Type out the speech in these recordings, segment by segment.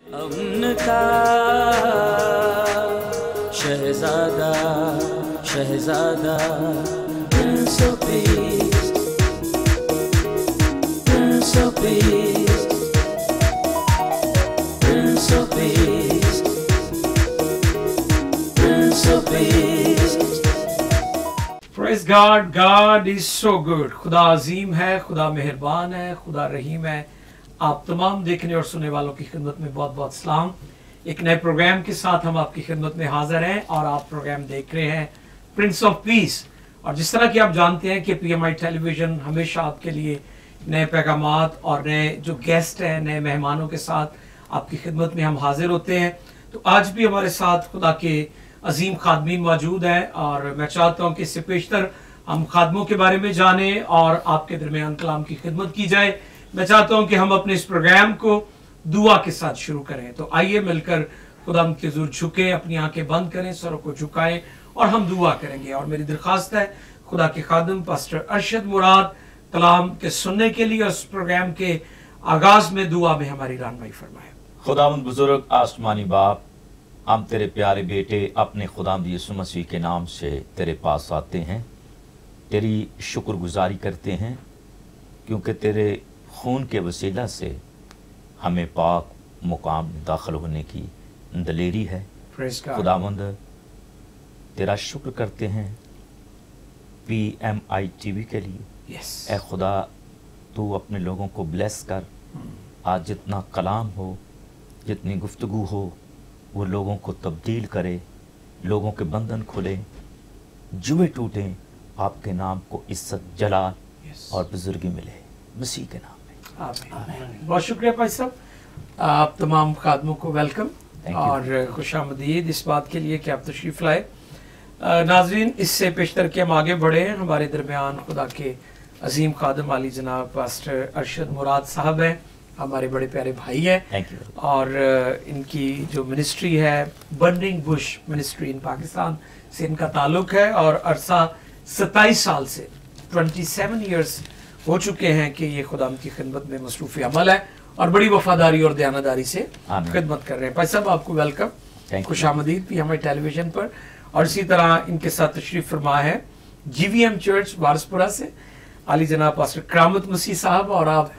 अमन का शहजादा शहजादा Prince of Peace Prince of Peace Prince of Peace Prince of Peace Praise God, God is so good. खुदा अजीम है, खुदा मेहरबान है, खुदा रहीम है। आप तमाम देखने और सुनने वालों की खिदमत में बहुत बहुत सलाम। एक नए प्रोग्राम के साथ हम आपकी खिदमत में हाजिर हैं और आप प्रोग्राम देख रहे हैं प्रिंस ऑफ पीस। और जिस तरह कि आप जानते हैं कि पीएमआई टेलीविजन हमेशा आपके लिए नए पैगामात और नए जो गेस्ट हैं, नए मेहमानों के साथ आपकी खिदमत में हम हाजिर होते हैं। तो आज भी हमारे साथ खुदा के अजीम खादमीन मौजूद हैं और मैं चाहता हूँ कि इससे पेशतर हम खादमों के बारे में जानें और आपके दरमियान कलाम की खिदमत की जाए। मैं चाहता हूँ कि हम अपने इस प्रोग्राम को दुआ के साथ शुरू करें। तो आइए मिलकर खुदा के हुजूर झुके, अपनी आंखें बंद करें, सरों को झुकाएं और हम दुआ करेंगे। और मेरी दरख्वास्त है खुदा के खादम पास्टर अरशद मुराद कलाम के सुनने के लिए उस प्रोग्राम के आगाज में दुआ में हमारी रहनुमाई फरमाए। खुदावंद बुजुर्ग आसमानी बाप, हम तेरे प्यारे बेटे अपने खुदावंद यीशु मसीह के नाम से तेरे पास आते हैं, तेरी शुक्रगुजारी करते हैं क्योंकि तेरे खून के वसीला से हमें पाक मुकाम में दाखिल होने की दलेरी है। खुदावंद तेरा शुक्र करते हैं पीएमआई टीवी के लिए। ए खुदा, तू अपने लोगों को ब्लेस कर। आज जितना कलाम हो, जितनी गुफ्तगू हो, वो लोगों को तब्दील करे, लोगों के बंधन खुले, जुए टूटें, आपके नाम को इज्जत जलाल और बुजुर्गी मिले, मसीह के नाम में आमीन। बहुत शुक्रिया भाई साहब, आप तमाम खादमों को वेलकम और खुशामदीद इस बात के लिए कि आप तशरीफ़ लाए। नाज़रीन, इससे पेशतर के हम आगे बढ़े हैं। हमारे दरमियान खुदा के अजीम खादम आली जनाब पास्टर अरशद मुराद साहब हैं, हमारे बड़े प्यारे भाई हैं और इनकी जो मिनिस्ट्री है burning bush ministry in Pakistan से इनका ताल्लुक है और अरसा 27 साल से 27 ईयर्स हो चुके हैं कि ये खुदा की खिदमत में मसरूफ़ अमल है और बड़ी वफादारी और दयानतदारी से खिदमत कर रहे हैं। भाई साहब, आपको वेलकम, खुशामदीद पीएमआई टेलीविजन पर। और इसी तरह इनके साथ तशरीफ फरमा है जीवीएम चर्च वारसपुरा से आली जनाब पास्टर करामत मसीह साहब, और आप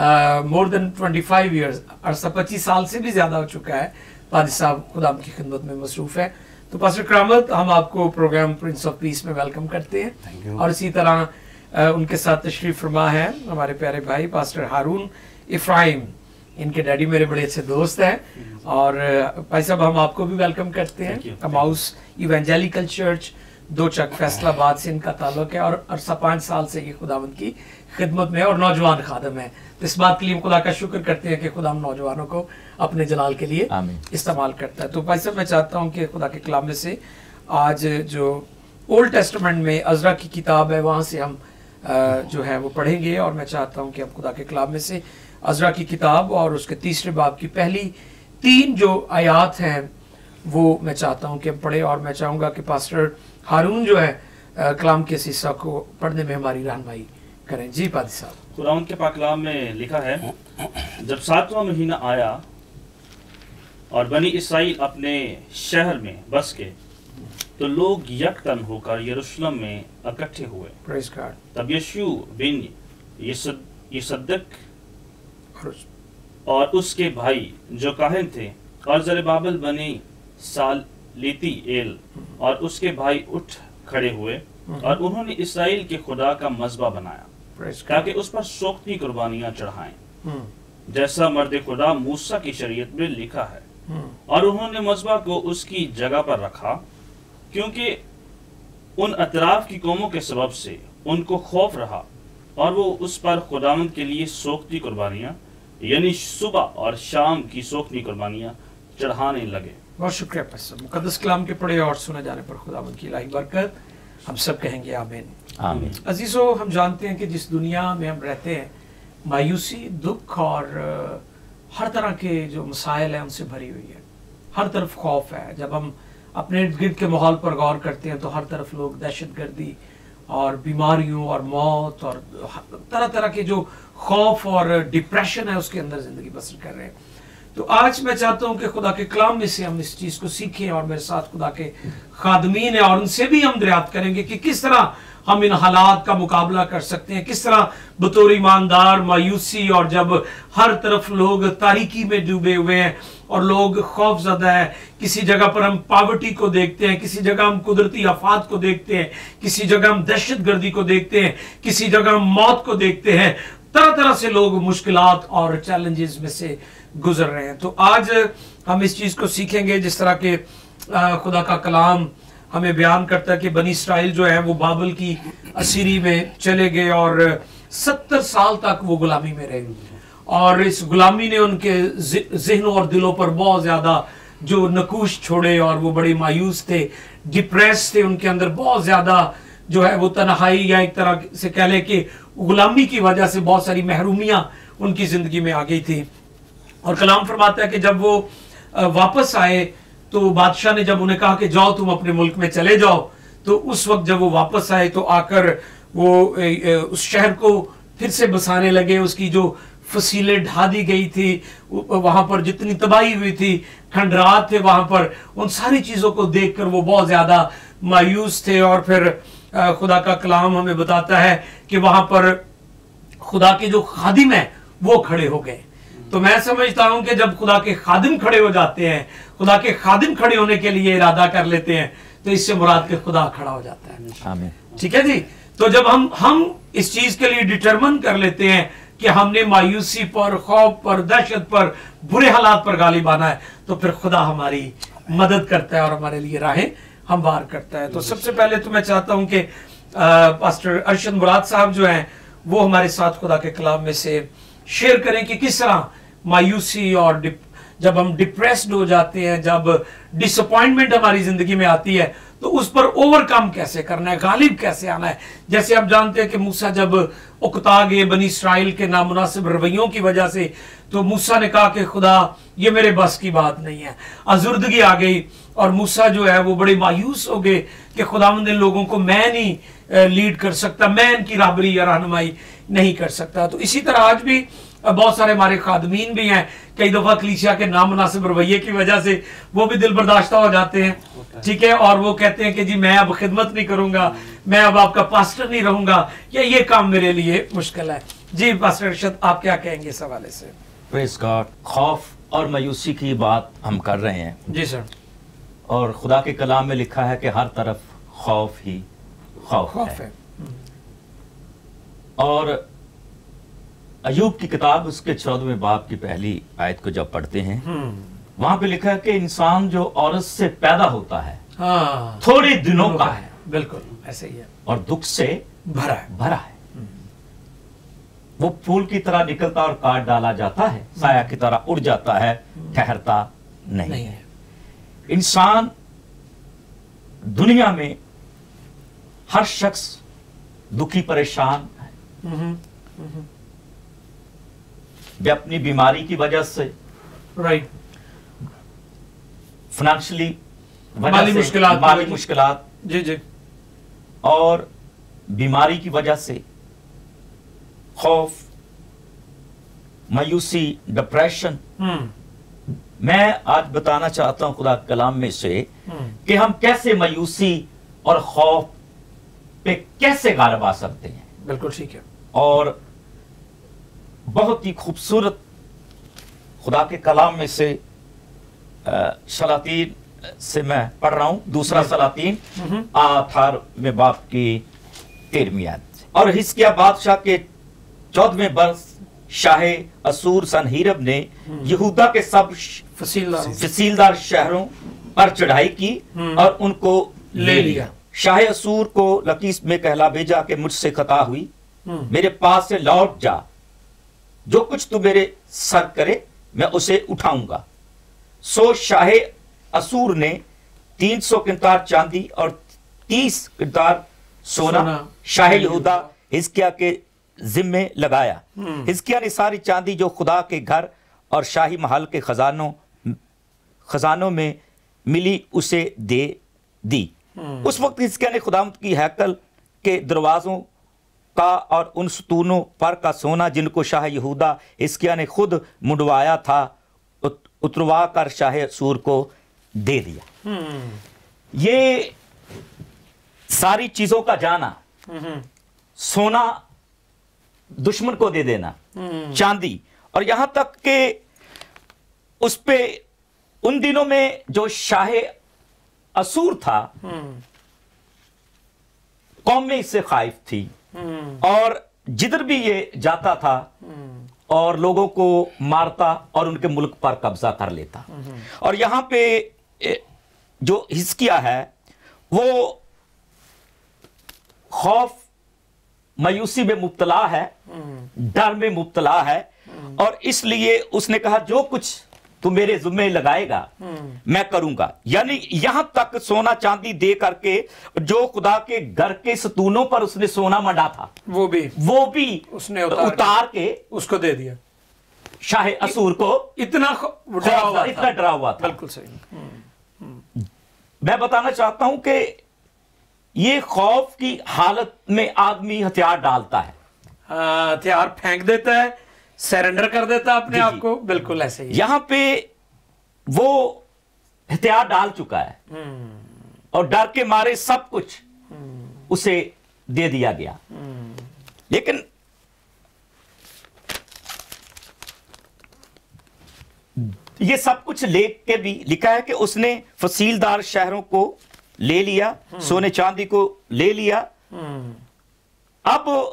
मोर देन 25 ईयर्स, अरसा 25 साल से भी ज्यादा हो चुका है पादी साहब खुदा की खिदमत में मसरूफ है। तो पास्टर करामत, हम आपको प्रोग्राम प्रिंस ऑफ पीस में वेलकम करते हैं। और इसी तरह उनके साथ तशरीफ फरमा है हमारे प्यारे भाई पास्टर हारून इफ्राहिम, इनके डैडी मेरे बड़े अच्छे दोस्त हैं। और भाई साहब, हम आपको भी वेलकम करते हैं। अमाउस इवेंजेलिकल चर्च दो चक फैसलाबाद से इनका ताल्लुक है और अरसा 5 साल से ये खुदावंद की खिदमत में और नौजवान खादम है। तो इस बात के लिए खुदा का शुक्र करते हैं कि खुदा हम नौजवानों को अपने जलाल के लिए इस्तेमाल करता है। तो भाई साहब, मैं चाहता हूँ कि खुदा के कलाम में से आज जो ओल्ड टेस्टामेंट में अज़रा की किताब है वहाँ से हम जो है वो पढ़ेंगे। और मैं चाहता हूँ कि हम खुदा के कलाम में से अज़रा की किताब और उसके 3 बाब की पहली 3 जो आयात हैं वो मैं चाहता हूँ कि हम पढ़े। और मैं चाहूँगा कि पास्टर हारून जो है कलाम के हिस्सा को पढ़ने में हमारी रहनुमाई करें। जी पादी साहब। कुरान के पाक कलाम में लिखा है, जब 7वां महीना आया और बनी इसराइल अपने शहर में बस के, तो लोग यकतन होकर यरूशलेम में इकट्ठे हुए। Praise God. तब यीशु बिन यसद्दक और उसके भाई जो काहिन थे और जरुब्बाबेल बनी सालेतीएल और उसके भाई उठ खड़े हुए और उन्होंने इसराइल के खुदा का मज़बा बनाया ताकि उस पर सोख्ती कुर्बानियां चढ़ाएं, जैसा मर्द खुदा मूसा की शरीयत में लिखा है। और उन्होंने मज़बा को उसकी जगह पर रखा क्योंकि उन अतराफ की कौमों के सबब से उनको खौफ रहा और वो उस पर खुदावंद के लिए सोख्ती कुर्बानियां यानी सुबह और शाम की सोख्ती कुर्बानियां चढ़ाने लगे। बहुत शुक्रिया पास्टर। मुकद्दस कलाम के पढ़े और सुने जाने पर खुदावंद की इलाही बरकत हम सब कहेंगे आमीन। आमीन। अजीजों, हम जानते हैं कि जिस दुनिया में हम रहते हैं मायूसी, दुख और हर तरह के जो मसाइल हैं उनसे भरी हुई है। हर तरफ खौफ है। जब हम अपने इर्द गिर्द के माहौल पर गौर करते हैं तो हर तरफ लोग दहशतगर्दी और बीमारियों और मौत और तरह तरह के जो खौफ और डिप्रेशन है उसके अंदर ज़िंदगी बसर कर रहे हैं। तो आज मैं चाहता हूं कि खुदा के कलाम में से हम इस चीज को सीखें और मेरे साथ खुदा के खादमीन हैं और उनसे भी हम दरियाफ्त करेंगे कि किस तरह हम इन हालात का मुकाबला कर सकते हैं, किस तरह बतौर ईमानदार मायूसी और जब हर तरफ लोग तारीकी में डूबे हुए हैं और लोग खौफजदा है, किसी जगह पर हम पावर्टी को देखते हैं, किसी जगह हम कुदरती आफात को देखते हैं, किसी जगह हम दहशत गर्दी को देखते हैं, किसी जगह हम मौत को देखते हैं, तरह तरह से लोग मुश्किलात और चैलेंजेस में से गुजर रहे हैं। तो आज हम इस चीज को सीखेंगे जिस तरह के खुदा का कलाम हमें बयान करता है कि बनी इसराइल जो है वो बाबल की असीरी में चले गए और 70 साल तक वो गुलामी में रहे और इस गुलामी ने उनके ज़हनों और दिलों पर बहुत ज्यादा जो नकूश छोड़े और वो बड़े मायूस थे, डिप्रेस थे, उनके अंदर बहुत ज्यादा जो है वो तन्हाई या एक तरह से कह ले कि गुलामी की वजह से बहुत सारी महरूमियां उनकी जिंदगी में आ गई थी। और कलाम फरमाता है कि जब वो वापस आए तो बादशाह ने जब उन्हें कहा कि जाओ तुम अपने मुल्क में चले जाओ, तो उस वक्त जब वो वापस आए तो आकर वो उस शहर को फिर से बसाने लगे। उसकी जो फसीलें ढा दी गई थी, वहां पर जितनी तबाही हुई थी, खंडरात थे वहां पर, उन सारी चीजों को देखकर वो बहुत ज्यादा मायूस थे। और फिर खुदा का कलाम हमें बताता है कि वहां पर खुदा के जो खादिम है वो खड़े हो गए। तो मैं समझता हूं कि जब खुदा के खादिम खड़े हो जाते हैं, खुदा के खादिम खड़े होने के लिए इरादा कर लेते हैं, तो इससे मुराद के खुदा खड़ा हो जाता है। आमीन। ठीक है जी। तो जब हम इस चीज के लिए डिटरमिन कर लेते हैं कि हमने मायूसी पर, खौफ पर, दहशत पर, बुरे हालात पर गालिब आना है, तो फिर खुदा हमारी मदद करता है और हमारे लिए राहें हमवार करता है। तो सबसे पहले तो मैं चाहता हूं कि पास्टर अरशद मुराद साहब जो हैं वो हमारे साथ खुदा के कलाम में से शेयर करें कि किस तरह मायूसी और जब हम डिप्रेस्ड हो जाते हैं, जब डिसअपॉइंटमेंट हमारी जिंदगी में आती है, तो उस पर ओवरकम कैसे करना है, गालिब कैसे आना है। जैसे आप जानते हैं कि मूसा जब उकता गए बनी इसराइल के नामुनासिब रवैयों की वजह से, तो मूसा ने कहा कि खुदा ये मेरे बस की बात नहीं है, आजुर्दगी आ गई और मूसा जो है वो बड़े मायूस हो गए कि खुदावंद इन लोगों को मैं नहीं लीड कर सकता, मैं इनकी राहबरी या रहनुमाई नहीं कर सकता। तो इसी तरह आज भी बहुत सारे हमारे खादमीन भी हैं, कई दफा कलीसिया के नामुनासिब रवैये की वजह से वो भी दिल बर्दाश्ता हो जाते हैं, ठीक है, और वो कहते हैं कि जी मैं अब खिदमत नहीं करूंगा, मैं अब आपका पास्टर नहीं रहूंगा, या ये काम मेरे लिए मुश्किल है। जी पास्टर अरशद, आप क्या कहेंगे इस हवाले से? Praise God. खौफ और मायूसी की बात हम कर रहे हैं। जी सर। और खुदा के कलाम में लिखा है कि हर तरफ खौफ ही खौफ है। और अयूब की किताब उसके 14वें बाब की पहली आयत को जब पढ़ते हैं, वहां पे लिखा है कि इंसान जो औरत से पैदा होता है थोड़े दिनों का है, बिल्कुल ऐसे ही है, और दुख से भरा है। वो फूल की तरह निकलता और काट डाला जाता है, साया की तरह उड़ जाता है, ठहरता नहीं है। इंसान दुनिया में हर शख्स दुखी परेशान है, वे अपनी बीमारी की वजह से, राइट, फाइनेंशियली माली मुश्किलात, जी, और बीमारी की वजह से खौफ, मायूसी, डिप्रेशन। मैं आज बताना चाहता हूं खुदा कलाम में से कि हम कैसे मायूसी और खौफ पे कैसे गालिब आ सकते हैं। बिल्कुल ठीक है। और बहुत ही खूबसूरत खुदा के कलाम में से सलातीन से मैं पढ़ रहा हूं, दूसरा सलातीन 18वें बाब की 13वीं आयत। और हिजकिय्याह बादशाह के 14वें वर्ष शाह असूर सनहीरब ने यहूदा के सब फसीलदार शहरों पर चढ़ाई की और उनको ले लिया। शाह असूर को लकीस में कहला भेजा कि मुझसे खता हुई, मेरे पास से लौट जा, जो कुछ तू मेरे सर करे मैं उसे उठाऊंगा। सो शाह असूर ने 300 किंतार चांदी और 30 किंतार सोना शाह यहूदा हिजकिय्याह के जिम्मे लगाया। हिजकिय्याह ने सारी चांदी जो खुदा के घर और शाही महल के खजानों में मिली उसे दे दी। उस वक्त हिजकिय्याह ने खुदावंद की हैकल के दरवाजों का और उन सतूनों पर का सोना जिनको शाह यहूदा हिजकिय्याह ने खुद मुंडवाया था उतरवा कर शाह असूर को दे दिया। ये सारी चीजों का जाना, सोना दुश्मन को दे देना, चांदी, और यहां तक कि उस पे उन दिनों में जो शाह असूर था कौम में इससे खाइफ थी, और जिधर भी ये जाता था और लोगों को मारता और उनके मुल्क पर कब्जा कर लेता। और यहां पे जो हिस्किया है वो खौफ मायूसी में मुब्तला है, डर में मुब्तला है, और इसलिए उसने कहा जो कुछ तू मेरे जुम्मे लगाएगा मैं करूंगा। यानी यहां तक सोना चांदी दे करके जो खुदा के घर के सतूनों पर उसने सोना मंडा था वो भी उसने उतार के उसको दे दिया शाह असूर को। इतना डरा हुआ था। बिल्कुल सही। मैं बताना चाहता हूं कि ये खौफ की हालत में आदमी हथियार डालता है, हथियार फेंक देता है, सरेंडर कर देता अपने आप को। बिल्कुल ऐसे ही यहां पे वो हथियार डाल चुका है और डर के मारे सब कुछ उसे दे दिया गया। लेकिन ये सब कुछ लेख के भी लिखा है कि उसने फसीलदार शहरों को ले लिया, सोने चांदी को ले लिया। अब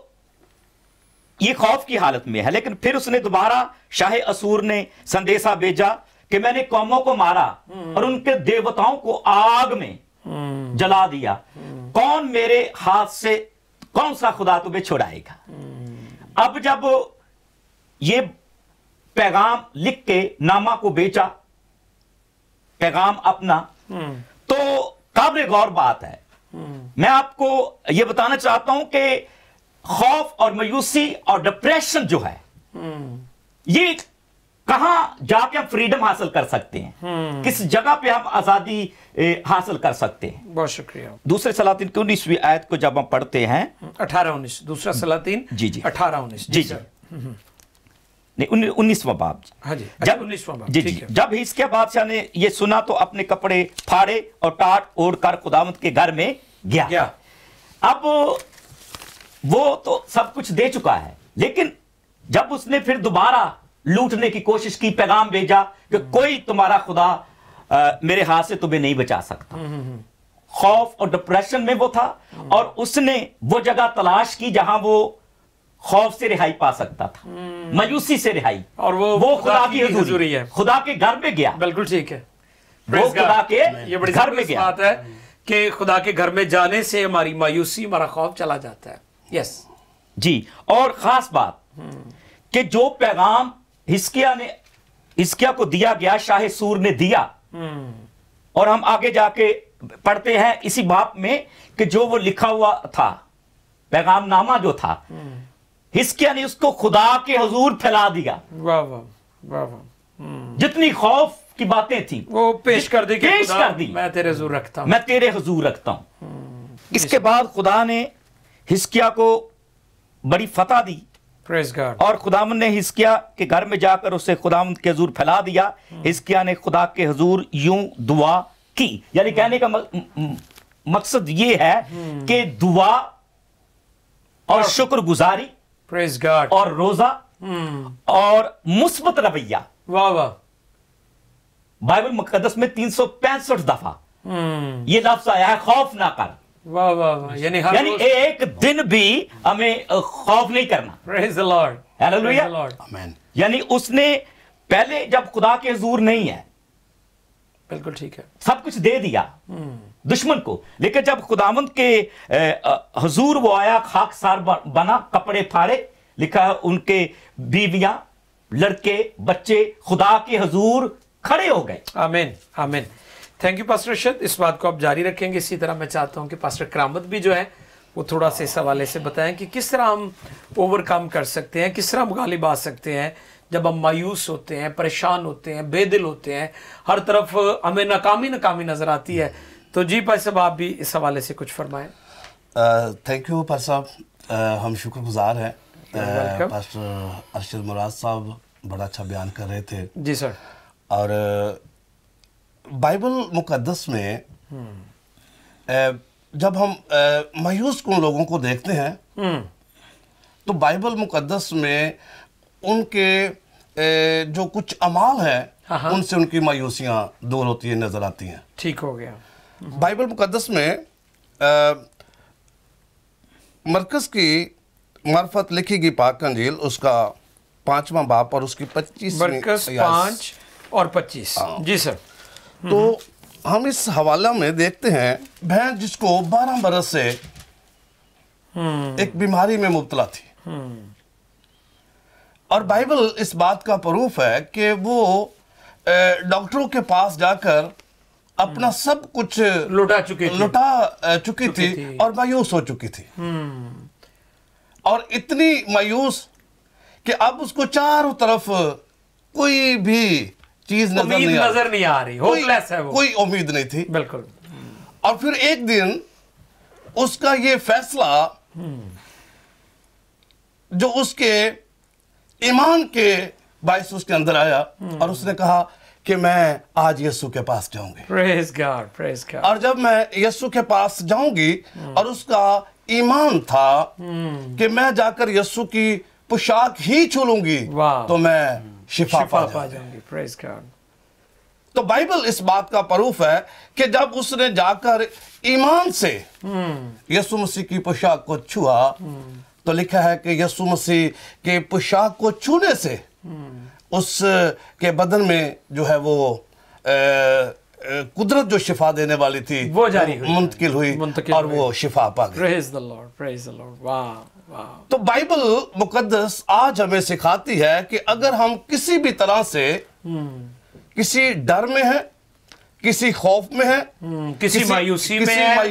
ये खौफ की हालत में है। लेकिन फिर उसने दोबारा शाह असूर ने संदेशा भेजा कि मैंने कौमों को मारा और उनके देवताओं को आग में जला दिया, कौन मेरे हाथ से, कौन सा खुदा तुम्हें छुड़ाएगा। अब जब ये पैगाम लिख के नामा को बेचा, पैगाम अपना, तो काबिल गौर बात है। मैं आपको यह बताना चाहता हूं कि खौफ और मायूसी और डिप्रेशन जो है, ये कहां जाके हम फ्रीडम हासिल कर सकते हैं, किस जगह पे हम आजादी हासिल कर सकते हैं। बहुत शुक्रिया। दूसरे सलातीन की 19वीं आयत को जब हम पढ़ते हैं, 18-19, दूसरा सलातीन जी 18-19 जी जी नहीं 19वां बाब। हाँ जी, जब 19वां बाब जी, जब हिजकिय्याह बादशाह ने ये सुना तो अपने कपड़े फाड़े और टाट ओढ़कर खुदावंद के घर में गया। अब वो तो सब कुछ दे चुका है, लेकिन जब उसने फिर दोबारा लूटने की कोशिश की, पैगाम भेजा कि कोई तुम्हारा खुदा मेरे हाथ से तुम्हें नहीं बचा सकता। खौफ और डिप्रेशन में वो था और उसने वो जगह तलाश की जहां वो खौफ से रिहाई पा सकता था, मायूसी से रिहाई, और वो खुदा की हुजूरी है, खुदा के घर में गया। बिल्कुल ठीक है, वो खुदा के घर में गया। बात है कि खुदा के घर में जाने से हमारी मायूसी, हमारा खौफ चला जाता है। यस जी। और खास बात कि जो पैगाम हिजकिय्याह को दिया गया, शाह सूर ने दिया, और हम आगे जाके पढ़ते हैं इसी बाप में कि जो वो लिखा हुआ था, पैगाम नामा जो था, हिजकिय्याह ने उसको खुदा के हुजूर फैला दिया। वाह वाह वाह वाह। जितनी खौफ की बातें थी वो पेश कर दी, मैं तेरे हुजूर रखता हूं, मैं तेरे हुजूर रखता हूं। इसके बाद खुदा ने हिजकिय्याह को बड़ी फतह दी, और खुदावंद ने हिजकिय्याह के घर में जाकर उसे खुदावंद के हुजूर फैला दिया। हिजकिय्याह ने खुदा के हुजूर यूं दुआ की। यानी कहने का मकसद ये है कि दुआ और शुक्रगुजारी, प्रेज गॉड, और रोजा और मुस्बत रवैया। वाह वाह। बाइबल मुकद्दस में 365 दफा ये लफ्ज आया है, खौफ ना कर। वाह वाह वाह। यानी एक दिन भी हमें खौफ नहीं करना। प्रेज द लॉर्ड, हालेलुया, आमीन। यानी उसने पहले जब खुदा के हुजूर नहीं है, बिल्कुल ठीक है, सब कुछ दे दिया दुश्मन को, लेकिन जब खुदावंद के हुजूर वो आया, खाकसार बना, कपड़े फाड़े, लिखा उनके बीवियां, लड़के, बच्चे खुदा के हुजूर खड़े हो गए। आमीन आमीन। थैंक यू पास्टर अरशद, इस बात को आप जारी रखेंगे। इसी तरह मैं चाहता हूं कि पास्टर करामत भी जो है वो थोड़ा सा इस हवाले से बताएं कि किस तरह हम ओवरकम कर सकते हैं, किस तरह हम गालिब आ सकते हैं जब हम मायूस होते हैं, परेशान होते हैं, बेदिल होते हैं, हर तरफ हमें नाकामी नाकामी नजर आती है। तो जी भाई साहब, आप भी इस हवाले से कुछ फरमाएं। थैंक यू पर साहब, हम शुक्रगुजार हैं। पास्टर अरशद मुराद साहब बड़ा अच्छा बयान कर रहे थे। जी सर। और बाइबल मुकद्दस में जब हम मायूस कुन लोगों को देखते हैं तो बाइबल मुकद्दस में उनके जो कुछ अमाल हैं उनसे उनकी मायूसियाँ दूर होती है नजर आती हैं। ठीक हो गया। बाइबल मुकद्दस में मरकज़ की मार्फत लिखी गई पाक अंजील उसका 5वां बाब और उसकी 25 मरकज़ 5 और 25। जी सर। तो हम इस हवाला में देखते हैं बहन जिसको 12 बरस से एक बीमारी में मुब्तला थी और बाइबल इस बात का प्रूफ है कि वो डॉक्टरों के पास जाकर अपना सब कुछ लुटा चुकी थी और मायूस हो चुकी थी और इतनी मायूस कि अब उसको चारों तरफ कोई भी चीज नजर नहीं आ रही, होपलेस है वो, कोई उम्मीद नहीं थी। बिल्कुल। और फिर एक दिन उसका ये फैसला जो उसके ईमान के बायस उसके अंदर आया और उसने कहा कि मैं आज यीशु के पास जाऊंगी। Praise God, praise God. और जब मैं यीशु के पास जाऊंगी और उसका ईमान था कि मैं जाकर यीशु की पोशाक ही छू लूंगी तो मैं शिफा पा जाऊंगी। Praise God. तो बाइबल इस बात का प्रूफ है कि जब उसने जाकर ईमान से यीशु मसीह की पोशाक को छुआ तो लिखा है कि यीशु मसीह के पोशाक को छूने से उस के बदन में जो है वो कुदरत जो शिफा देने वाली थी वो जारी हुई, मुंतकिल हुई और वो शिफा पा गई। Praise the Lord, praise the Lord. वाह वाह। तो बाइबल मुकद्दस आज हमें सिखाती है कि अगर हम किसी भी तरह से किसी डर में है, किसी खौफ में है, किसी मायूसी में है,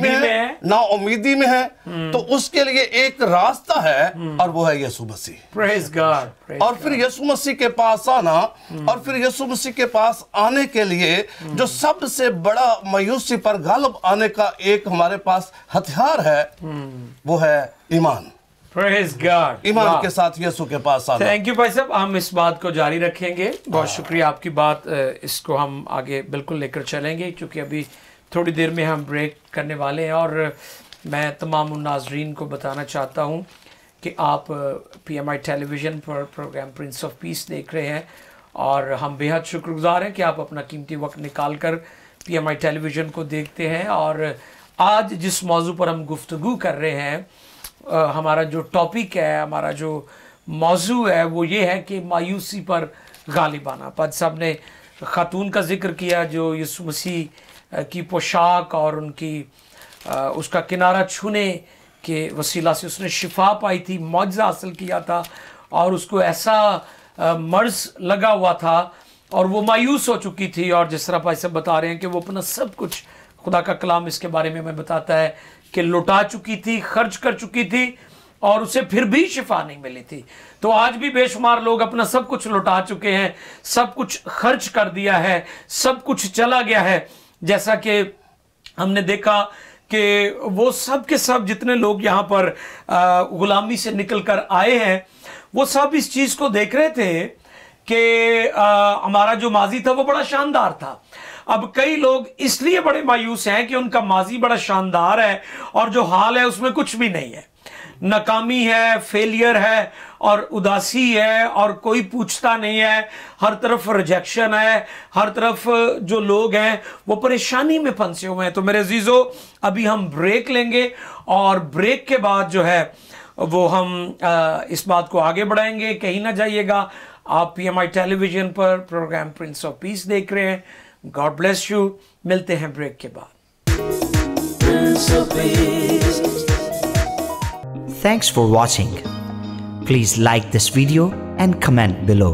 ना उम्मीदी में है तो उसके लिए एक रास्ता है और वो है यीशु मसीह। Praise God. और फिर यीशु मसीह के पास आना और फिर यीशु मसीह के पास आने के लिए जो सबसे बड़ा मायूसी पर गालब आने का एक हमारे पास हथियार है वो है ईमान। Praise God. ईमान के साथ यीशु के पास आना। थैंक यू भाई साहब, हम इस बात को जारी रखेंगे। बहुत शुक्रिया आपकी बात, इसको हम आगे बिल्कुल लेकर चलेंगे क्योंकि अभी थोड़ी देर में हम ब्रेक करने वाले हैं और मैं तमाम उन नाजरीन को बताना चाहता हूं कि आप PMI टेलीविज़न पर प्रोग्राम प्रिंस ऑफ पीस देख रहे हैं और हम बेहद शुक्रगुजार हैं कि आप अपना कीमती वक्त निकाल कर PMI टेलीविज़न को देखते हैं। और आज जिस मौजू पर हम गुफ्तगू कर रहे हैं, हमारा जो टॉपिक है, हमारा जो मौजू है वो ये है कि मायूसी पर गालिब आना। पद साहब ने खातून का जिक्र किया जो यीशु मसीह की पोशाक और उनकी उसका किनारा छूने के वसीला से उसने शिफा पाई थी, मौजज़ा हासिल किया था और उसको ऐसा मर्ज लगा हुआ था और वो मायूस हो चुकी थी। और जिस तरह भाई साहब बता रहे हैं कि वो अपना सब कुछ, खुदा का कलाम इसके बारे में हमें बताता है कि लुटा चुकी थी, खर्च कर चुकी थी और उसे फिर भी शिफा नहीं मिली थी। तो आज भी बेशुमार लोग अपना सब कुछ लुटा चुके हैं, सब कुछ खर्च कर दिया है, सब कुछ चला गया है। जैसा कि हमने देखा कि वो सब के सब जितने लोग यहाँ पर गुलामी से निकल कर आए हैं वो सब इस चीज़ को देख रहे थे कि हमारा जो माजी था वो बड़ा शानदार था। अब कई लोग इसलिए बड़े मायूस हैं कि उनका माजी बड़ा शानदार है और जो हाल है उसमें कुछ भी नहीं है, नाकामी है, फेलियर है और उदासी है और कोई पूछता नहीं है, हर तरफ रिजेक्शन है, हर तरफ जो लोग हैं वो परेशानी में फंसे हुए हैं। तो मेरे अजीजों, अभी हम ब्रेक लेंगे और ब्रेक के बाद जो है वो हम इस बात को आगे बढ़ाएंगे। कहीं ना जाइएगा, आप PMI टेलीविजन पर प्रोग्राम प्रिंस ऑफ पीस देख रहे हैं। God bless you. मिलते हैं ब्रेक के बाद। Thanks for watching. Please like this video and comment below.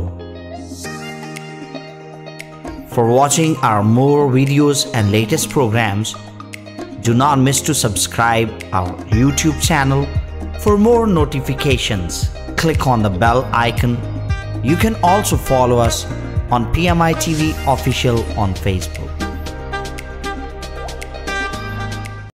For watching our more videos and latest programs, do not miss to subscribe our YouTube channel. For more notifications, click on the bell icon. You can also follow us on PMI TV Official on Facebook.